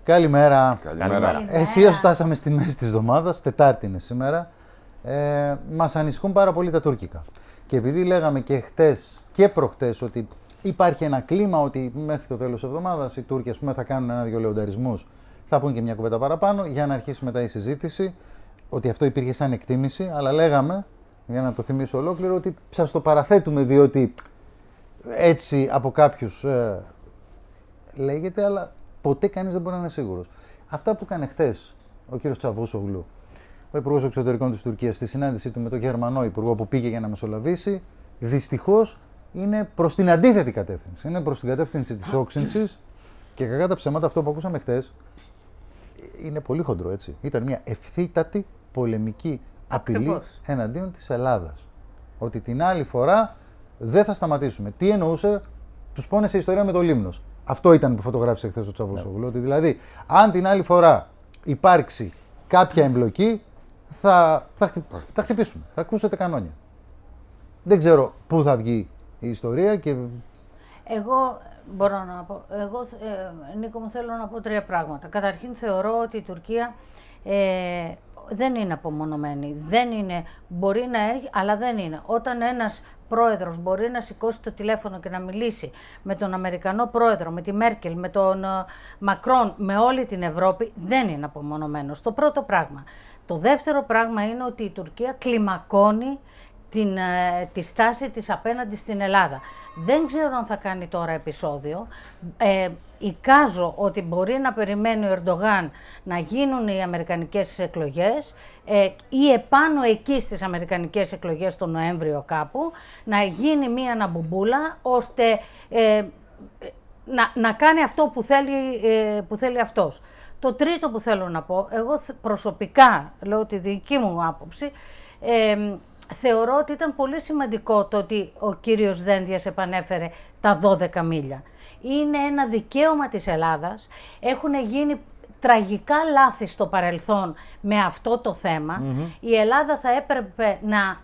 Καλημέρα. Καλημέρα. Αισίως φτάσαμε στη μέση της εβδομάδας, Τετάρτη είναι σήμερα. Μας ανησυχούν πάρα πολύ τα τουρκικά. Και επειδή λέγαμε και χτες και προχτές ότι υπάρχει ένα κλίμα ότι μέχρι το τέλος της εβδομάδας οι Τούρκοι, ας πούμε, θα κάνουν ένα-δυο λεονταρισμούς, θα πούν και μια κουβέντα παραπάνω για να αρχίσει μετά η συζήτηση, ότι αυτό υπήρχε σαν εκτίμηση, αλλά λέγαμε, για να το θυμίσω ολόκληρο, ότι σας το παραθέτουμε διότι έτσι από κάποιους λέγεται, αλλά ποτέ κανείς δεν μπορεί να είναι σίγουρος. Αυτά που έκανε χτες ο κύριος Τσαβούσογλου, ο Υπουργός Εξωτερικών της Τουρκίας, στη συνάντησή του με τον Γερμανό Υπουργό που πήγε για να μεσολαβήσει, δυστυχώς είναι προς την αντίθετη κατεύθυνση. Είναι προς την κατεύθυνση της όξυνσης και κακά τα ψέματα, αυτό που ακούσαμε χτες είναι πολύ χοντρό, έτσι. Ήταν μια ευθύτατη πολεμική απειλή εναντίον της Ελλάδας. Ότι την άλλη φορά δεν θα σταματήσουμε. Τι εννοούσε, τους πόνεσε η ιστορία με το Λίμνος. Αυτό ήταν που φωτογράφησε χθες ο Τσαβούσογλου. Ότι δηλαδή, αν την άλλη φορά υπάρξει κάποια εμπλοκή, θα χτυπήσουμε. Θα ακούσετε κανόνια. Δεν ξέρω πού θα βγει η ιστορία και... Εγώ μπορώ να πω, Νίκο μου, θέλω να πω τρία πράγματα. Καταρχήν θεωρώ ότι η Τουρκία δεν είναι απομονωμένη. Δεν είναι, μπορεί να έχει, αλλά δεν είναι. Όταν ένας πρόεδρος μπορεί να σηκώσει το τηλέφωνο και να μιλήσει με τον Αμερικανό πρόεδρο, με τη Μέρκελ, με τον Μακρόν, με όλη την Ευρώπη, δεν είναι απομονωμένος. Το πρώτο πράγμα. Το δεύτερο πράγμα είναι ότι η Τουρκία κλιμακώνει τη στάση της απέναντι στην Ελλάδα. Δεν ξέρω αν θα κάνει τώρα επεισόδιο. Εικάζω ότι μπορεί να περιμένει ο Ερντογάν να γίνουν οι αμερικανικές εκλογές ή επάνω εκεί στις αμερικανικές εκλογές τον Νοέμβριο κάπου, να γίνει μία αναμπομπούλα ώστε να κάνει αυτό που θέλει αυτός. Το τρίτο που θέλω να πω, εγώ προσωπικά, λέω τη δική μου άποψη, θεωρώ ότι ήταν πολύ σημαντικό το ότι ο κύριος Δένδιας επανέφερε τα 12 μίλια. Είναι ένα δικαίωμα της Ελλάδας. Έχουν γίνει τραγικά λάθη στο παρελθόν με αυτό το θέμα. Η Ελλάδα θα έπρεπε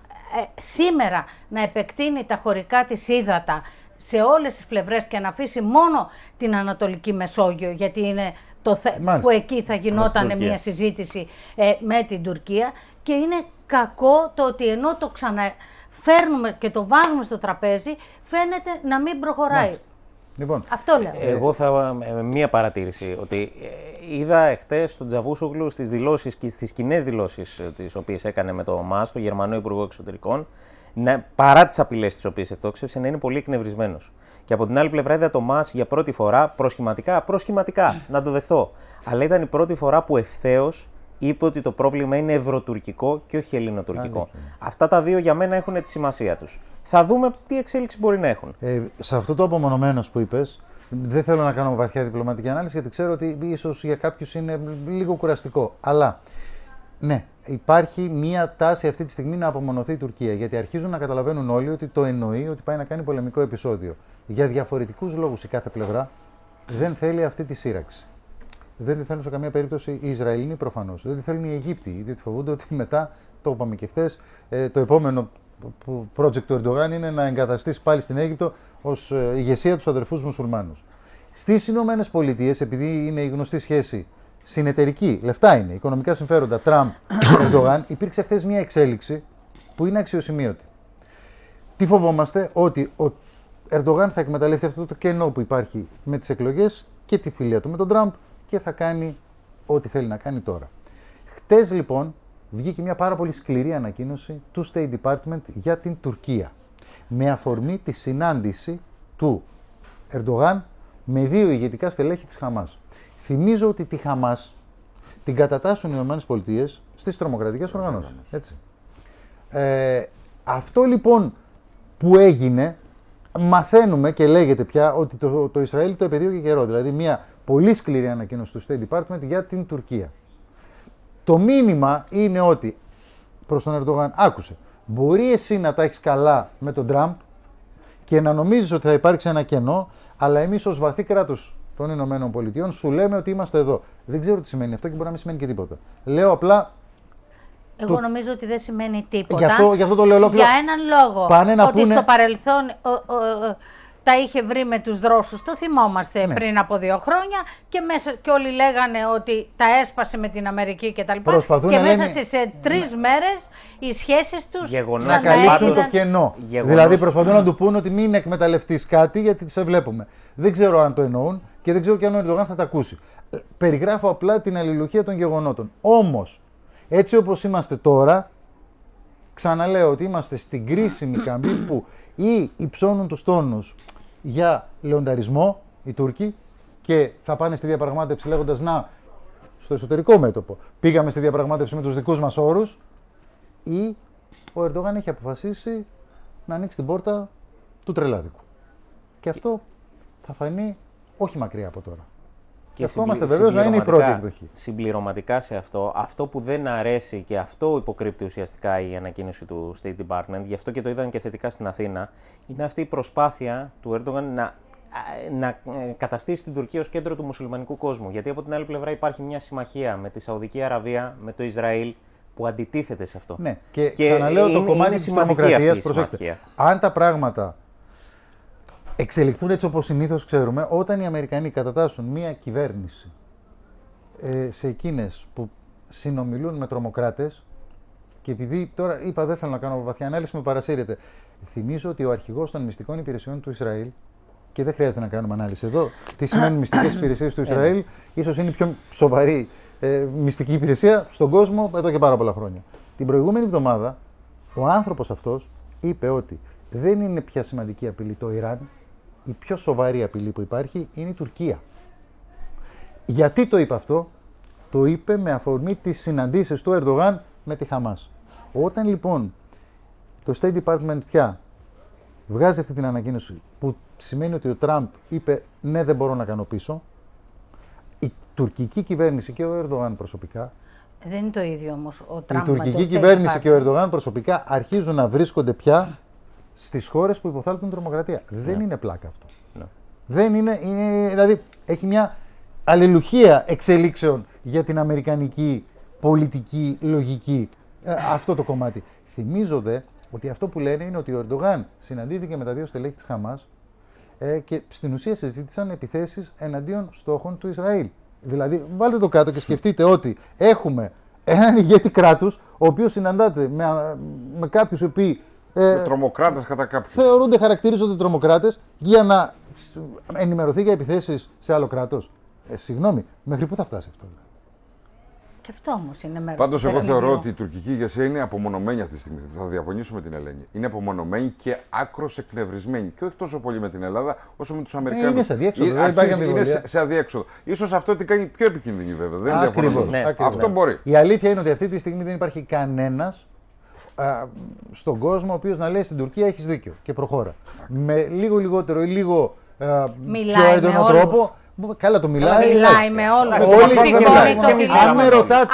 σήμερα να επεκτείνει τα χωρικά της ύδατα σε όλες τις πλευρές και να αφήσει μόνο την Ανατολική Μεσόγειο, γιατί είναι το που εκεί θα γινόταν μια συζήτηση με την Τουρκία. Και είναι κακό το ότι ενώ το ξαναφέρνουμε και το βάζουμε στο τραπέζι, φαίνεται να μην προχωράει. Λοιπόν, αυτό λέω. Εγώ θα μία παρατήρηση, ότι είδα εχθές τον Τσαβούσογλου στις δηλώσεις και στις κοινές δηλώσεις τις οποίες έκανε με το ΜΑΣ, το Γερμανό Υπουργό Εξωτερικών, παρά τις απειλές τις οποίες εκτόξευσε, να είναι πολύ εκνευρισμένος. Και από την άλλη πλευρά είδα το ΜΑΣ για πρώτη φορά, προσχηματικά, να το δεχθώ. Αλλά ήταν η πρώτη φορά που ευθέως είπε ότι το πρόβλημα είναι ευρωτουρκικό και όχι ελληνοτουρκικό. Αυτά τα δύο για μένα έχουν τη σημασία τους. Θα δούμε τι εξέλιξη μπορεί να έχουν. Σε αυτό το απομονωμένος που είπες, δεν θέλω να κάνω βαθιά διπλωματική ανάλυση, γιατί ξέρω ότι ίσως για κάποιους είναι λίγο κουραστικό. Αλλά, ναι, υπάρχει μία τάση αυτή τη στιγμή να απομονωθεί η Τουρκία. Γιατί αρχίζουν να καταλαβαίνουν όλοι ότι το εννοεί ότι πάει να κάνει πολεμικό επεισόδιο. Για διαφορετικούς λόγους η κάθε πλευρά δεν θέλει αυτή τη σύραξη. Δεν τη θέλουν σε καμία περίπτωση οι Ισραηλοί προφανώς. Δεν τη θέλουν οι Αιγύπτιοι, διότι φοβούνται ότι μετά, το είπαμε και χθες, το επόμενο project του Ερντογάν είναι να εγκαταστήσει πάλι στην Αίγυπτο ως ηγεσία τους αδερφούς μουσουλμάνους. Στις Ηνωμένες Πολιτείες, επειδή είναι η γνωστή σχέση συνεταιρική, λεφτά είναι, οικονομικά συμφέροντα, Τραμπ-Ερντογάν, υπήρξε χθες μια εξέλιξη που είναι αξιοσημείωτη. Τι φοβόμαστε? Ότι ο Ερντογάν θα εκμεταλλευτεί αυτό το κενό που υπάρχει με τις εκλογές και τη φιλία του με τον Τραμπ και θα κάνει ό,τι θέλει να κάνει τώρα. Χτες λοιπόν βγήκε μια πάρα πολύ σκληρή ανακοίνωση του State Department για την Τουρκία, με αφορμή τη συνάντηση του Ερντογάν με δύο ηγετικά στελέχη της Χαμάς. Θυμίζω ότι τη Χαμάς την κατατάσσουν οι ΗΠΑ στις τρομοκρατικές οργανώσεις. Έτσι. Αυτό λοιπόν που έγινε, μαθαίνουμε και λέγεται πια ότι το Ισραήλ το επαιδείω και καιρό. Δηλαδή μια πολύ σκληρή ανακοίνωση του State Department για την Τουρκία. Το μήνυμα είναι ότι προς τον Ερντογάν, άκουσε, μπορεί εσύ να τα έχεις καλά με τον Τραμπ και να νομίζεις ότι θα υπάρξει ένα κενό, αλλά εμείς ως βαθύ κράτος των Ηνωμένων Πολιτειών σου λέμε ότι είμαστε εδώ. Δεν ξέρω τι σημαίνει αυτό και μπορεί να μην σημαίνει και τίποτα. Λέω απλά... Εγώ νομίζω ότι δεν σημαίνει τίποτα. Γι' αυτό το λέω ολόκληρο. Για έναν λόγο. Ότι στο παρελθόν τα είχε βρει με τους δρόσους, το θυμόμαστε πριν από 2 χρόνια και όλοι λέγανε ότι τα έσπασε με την Αμερική κτλ. Και μέσα σε 3 μέρες οι σχέσεις τους να καλύψουν το κενό. Δηλαδή προσπαθούν να του πούν ότι μην εκμεταλλευτείς κάτι γιατί σε βλέπουμε. Δεν ξέρω αν το εννοούν και δεν ξέρω και αν ο Ερντογάν θα τα ακούσει. Περιγράφω απλά την αλληλουχία των γεγονότων. Όμως, έτσι όπως είμαστε τώρα, ξαναλέω ότι είμαστε στην κρίσιμη καμπή που ή υψώνουν τους τόνους για λεονταρισμό οι Τούρκοι και θα πάνε στη διαπραγμάτευση λέγοντας να, στο εσωτερικό μέτωπο, πήγαμε στη διαπραγμάτευση με τους δικούς μας όρους, ή ο Ερντογάν έχει αποφασίσει να ανοίξει την πόρτα του τρελάδικου. Και αυτό θα φανεί όχι μακριά από τώρα. Και ευχόμαστε βεβαίως να είναι η πρώτη εκδοχή. Συμπληρωματικά σε αυτό που δεν αρέσει και αυτό υποκρύπτει ουσιαστικά η ανακοίνωση του State Department, γι' αυτό και το είδαν και θετικά στην Αθήνα, είναι αυτή η προσπάθεια του Ερντογάν να καταστήσει την Τουρκία ως κέντρο του μουσουλμανικού κόσμου. Γιατί από την άλλη πλευρά υπάρχει μια συμμαχία με τη Σαουδική Αραβία, με το Ισραήλ, που αντιτίθεται σε αυτό. Ναι, και ξαναλέω το κομμάτι της τρομοκρατίας, προσέξτε, αν τα πράγματα εξελιχθούν έτσι όπως συνήθως ξέρουμε, όταν οι Αμερικανοί κατατάσσουν μία κυβέρνηση σε εκείνες που συνομιλούν με τρομοκράτες, και επειδή τώρα είπα δεν θέλω να κάνω βαθιά ανάλυση, με παρασύρετε, θυμίζω ότι ο αρχηγός των μυστικών υπηρεσιών του Ισραήλ, και δεν χρειάζεται να κάνουμε ανάλυση εδώ, τι σημαίνουν μυστικές υπηρεσίες του Ισραήλ, ίσως είναι η πιο σοβαρή μυστική υπηρεσία στον κόσμο εδώ και πάρα πολλά χρόνια. Την προηγούμενη εβδομάδα ο άνθρωπος αυτός είπε ότι δεν είναι πια σημαντική απειλή το Ιράν, η πιο σοβαρή απειλή που υπάρχει είναι η Τουρκία. Γιατί το είπε αυτό? Το είπε με αφορμή τις συναντήσεις του Ερντογάν με τη Χαμάς. Όταν λοιπόν το State Department πια βγάζει αυτή την ανακοίνωση που σημαίνει ότι ο Τραμπ είπε ναι δεν μπορώ να κάνω πίσω, η τουρκική κυβέρνηση και ο Ερντογάν προσωπικά, δεν είναι το ίδιο όμως ο Τραμπ. Η τουρκική κυβέρνηση και ο Ερντογάν προσωπικά αρχίζουν να βρίσκονται πια στις χώρες που υποθάλπτουν τρομοκρατία. Δεν είναι πλάκα αυτό. Δεν είναι, δηλαδή έχει μια αλληλουχία εξελίξεων για την αμερικανική πολιτική λογική αυτό το κομμάτι. Θυμίζω δε ότι αυτό που λένε είναι ότι ο Ερντογάν συναντήθηκε με τα 2 στελέχη της Χαμάς και στην ουσία συζήτησαν επιθέσεις εναντίον στόχων του Ισραήλ. Δηλαδή βάλτε το κάτω και σκεφτείτε ότι έχουμε έναν ηγέτη κράτους ο οποίος συναντάται με κάποιους οι οποίοι με τρομοκράτες κατά κάποιους. Χαρακτηρίζονται τρομοκράτες για να ενημερωθεί για επιθέσεις σε άλλο κράτος. Συγγνώμη, μέχρι πού θα φτάσει αυτό? Και αυτό όμως είναι μέρος. Πάντως, εγώ θεωρώ ότι η τουρκική ηγεσία είναι απομονωμένη αυτή τη στιγμή. Θα διαφωνήσω με την Ελένη. Είναι απομονωμένη και άκρως εκνευρισμένη. Και όχι τόσο πολύ με την Ελλάδα, όσο με τους Αμερικανούς. Είναι σε αδιέξοδο. Είναι σε αδιέξοδο. Ίσως αυτό την κάνει πιο επικίνδυνη, βέβαια. Δεν διαφωνώ. Αυτό μπορεί. Η αλήθεια είναι ότι αυτή τη στιγμή δεν υπάρχει κανένας στον κόσμο ο οποίος να λέει στην Τουρκία έχεις δίκιο και προχώρα. Με λίγο λιγότερο ή λίγο πιο έντονο τρόπο. Καλά το μιλάει. Μιλάει με όλους. Όλοι αν με ρωτάτε,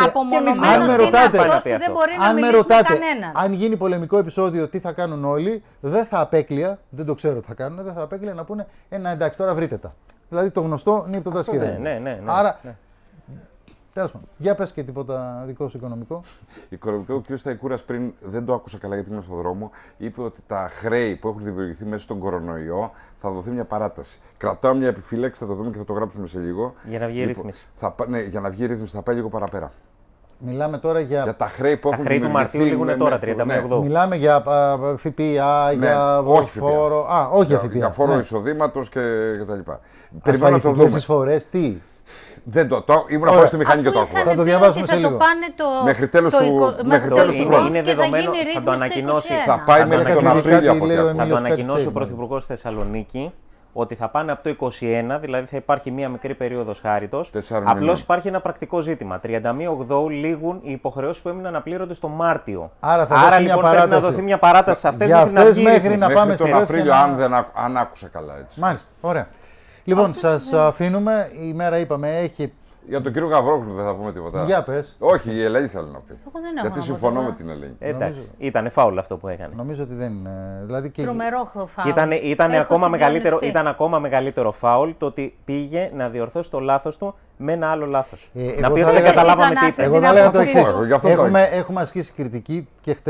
αν γίνει πολεμικό επεισόδιο τι θα κάνουν όλοι, δεν θα απέκλεια, δεν το ξέρω τι θα κάνουν, δεν θα απέκλεια να πούνε εντάξει τώρα βρείτε τα. Δηλαδή το γνωστό νύπτο τα σχέδια. Άρα, τέλος πάντων, για πες και τίποτα δικό σου οικονομικό. Οικονομικό, ο κ. Σταϊκούρας πριν, δεν το άκουσα καλά γιατί ήμουν στον δρόμο, είπε ότι τα χρέη που έχουν δημιουργηθεί μέσα στον κορονοϊό θα δοθεί μια παράταση. Κρατάω μια επιφύλαξη, θα το δούμε και θα το γράψουμε σε λίγο. Για να βγει η ρύθμιση. Ναι, για να βγει η ρύθμιση, θα πάει λίγο παραπέρα. Μιλάμε τώρα για τα χρέη που έχουν δημιουργηθεί. Τα χρέη του Μαρτίου λήγουν τώρα, 31 Μιλάμε για ΦΠΑ, για φόρο. Όχι για ΦΠΑ. Για φόρο εισοδήματος κτλ. Περιμένω να το δούμε. Εισφορές, τι. Δεν ήμουν να πάω στη μηχανή και το άκουγα. Θα το διαβάσουμε σε λίγο. Μέχρι τέλος του χρόνου. Είναι δεδομένο, θα το ανακοινώσει. Θα πάει μέχρι τον Απρίλιο από ό,τι θα το ανακοινώσει ο Πρωθυπουργός στη Θεσσαλονίκη ότι θα πάνε από το 2021, δηλαδή θα υπάρχει μία μικρή περίοδος χάριτος. Απλώς υπάρχει ένα πρακτικό ζήτημα. 31 Οκτώου λήγουν οι υποχρεώσεις που έμειναν απλήρωτες το Μάρτιο. Άρα λοιπόν πρέπει να δοθεί μια παράταση σε αυτές μέχρι να πάμε τον Απρίλιο, αν άκουσα καλά έτσι. Μάλιστα, ωραία. Λοιπόν, σας αφήνουμε. Η μέρα είπαμε έχει. Για τον κύριο Γαβρόγλου δεν θα πούμε τίποτα. Για πες. Όχι, η Ελένη θέλω να πει. Γιατί συμφωνώ με την Ελένη. Εντάξει, ήταν φάουλ αυτό που έκανε. Νομίζω ότι δεν είναι. Δηλαδή και... Τρομερό φάουλ. Ήταν ακόμα μεγαλύτερο φάουλ το ότι πήγε να διορθώσει το λάθος του με ένα άλλο λάθος. Να πει ότι δεν καταλάβαμε τι είπε. Εγώ θα λέγα το εξής. Έχουμε ασκήσει κριτική και χτες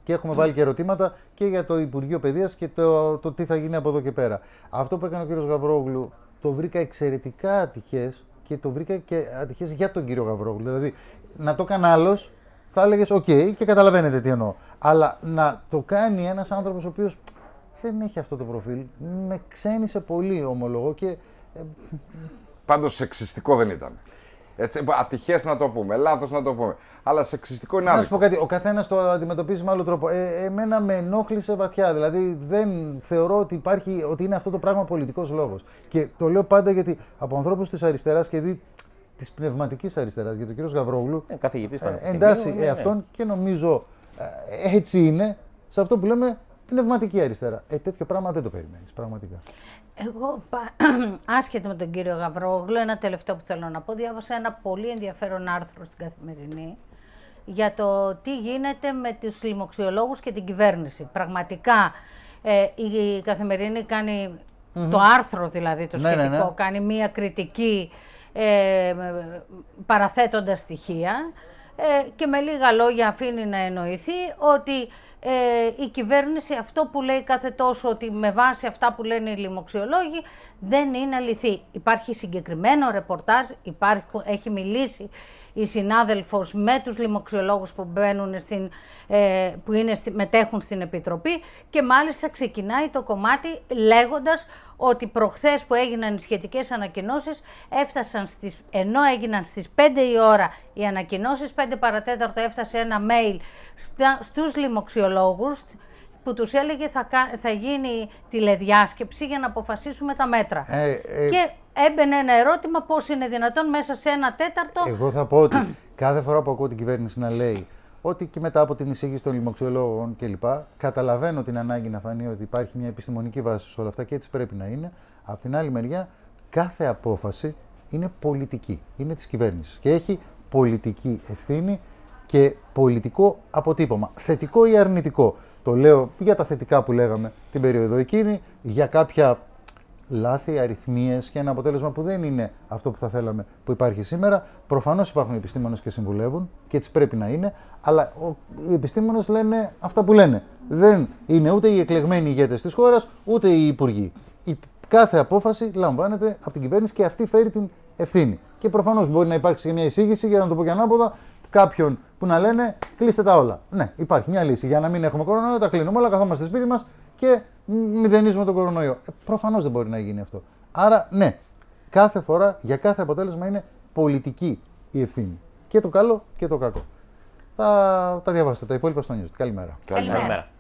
Και έχουμε βάλει και ερωτήματα και για το Υπουργείο Παιδείας και το τι θα γίνει από εδώ και πέρα. Αυτό που έκανε ο κύριος Γαβρόγλου το βρήκα εξαιρετικά ατυχές και το βρήκα και ατυχές για τον κύριο Γαβρόγλου. Δηλαδή, να το έκανε άλλος, θα έλεγες οκ, και καταλαβαίνετε τι εννοώ. Αλλά να το κάνει ένας άνθρωπος ο οποίος δεν έχει αυτό το προφίλ, με ξένησε πολύ, ομολογώ. Πάντως σεξιστικό δεν ήταν. Έτσι, ατυχές να το πούμε, λάθος να το πούμε. Αλλά σεξιστικό είναι Να άδικο. σου πω κάτι, ο καθένας το αντιμετωπίζει με άλλο τρόπο. Εμένα με ενόχλησε βαθιά. Δηλαδή δεν θεωρώ ότι ότι είναι αυτό το πράγμα πολιτικός λόγος. Και το λέω πάντα γιατί από ανθρώπους της αριστεράς και δει της πνευματικής αριστεράς, γιατί ο κύριος Γαβρόγλου καθηγητής πανεπιστημίου, εντάσσει αυτόν και νομίζω έτσι είναι σε αυτό που λέμε πνευματική αριστερά. Τέτοιο πράγμα δεν το περιμένεις, πραγματικά. Εγώ, άσχετα με τον κύριο Γαβρόγλου, ένα τελευταίο που θέλω να πω, διάβασα ένα πολύ ενδιαφέρον άρθρο στην Καθημερινή για το τι γίνεται με τους λοιμοξιολόγους και την κυβέρνηση. Πραγματικά η Καθημερινή κάνει, το άρθρο δηλαδή το σχετικό, κάνει μία κριτική παραθέτοντας στοιχεία και με λίγα λόγια αφήνει να εννοηθεί ότι η κυβέρνηση αυτό που λέει κάθε τόσο ότι με βάση αυτά που λένε οι λοιμοξιολόγοι δεν είναι αληθή. Υπάρχει συγκεκριμένο ρεπορτάζ, έχει μιλήσει η συνάδελφος με τους λοιμοξιολόγους που, μετέχουν στην Επιτροπή και μάλιστα ξεκινάει το κομμάτι λέγοντας ότι προχθές που έγιναν οι σχετικές ανακοινώσεις ενώ έγιναν στις 5 η ώρα οι ανακοινώσεις, 5 παρατέταρτο έφτασε ένα mail στους λοιμοξιολόγους που τους έλεγε θα γίνει τηλεδιάσκεψη για να αποφασίσουμε τα μέτρα. Και έμπαινε ένα ερώτημα πώς είναι δυνατόν μέσα σε ένα τέταρτο. Εγώ θα πω ότι κάθε φορά που ακούω την κυβέρνηση να λέει ότι και μετά από την εισήγηση των λοιμοξιολόγων κλπ. Καταλαβαίνω την ανάγκη να φανεί ότι υπάρχει μια επιστημονική βάση σε όλα αυτά και έτσι πρέπει να είναι. Από την άλλη μεριά, κάθε απόφαση είναι πολιτική. Είναι της κυβέρνησης και έχει πολιτική ευθύνη και πολιτικό αποτύπωμα. Θετικό ή αρνητικό. Το λέω για τα θετικά που λέγαμε την περίοδο εκείνη, για κάποια λάθη, αριθμίες και ένα αποτέλεσμα που δεν είναι αυτό που θα θέλαμε που υπάρχει σήμερα. Προφανώς υπάρχουν επιστήμονες και συμβουλεύουν και έτσι πρέπει να είναι, αλλά οι επιστήμονες λένε αυτά που λένε. Δεν είναι ούτε οι εκλεγμένοι ηγέτες της χώρας, ούτε οι υπουργοί. Κάθε απόφαση λαμβάνεται από την κυβέρνηση και αυτή φέρει την ευθύνη. Και προφανώς μπορεί να υπάρξει και μια εισήγηση, για να το πω και ανάποδα, κάποιον που να λένε κλείστε τα όλα. Ναι, υπάρχει μια λύση για να μην έχουμε κορονοϊό, τα κλείνουμε όλα, καθόμαστε σπίτι μας και μηδενίζουμε τον κορονοϊό. Προφανώς δεν μπορεί να γίνει αυτό. Άρα, ναι, κάθε φορά για κάθε αποτέλεσμα είναι πολιτική η ευθύνη. Και το καλό και το κακό. Θα τα διαβάσετε τα υπόλοιπα στο News. Καλημέρα. Καλημέρα.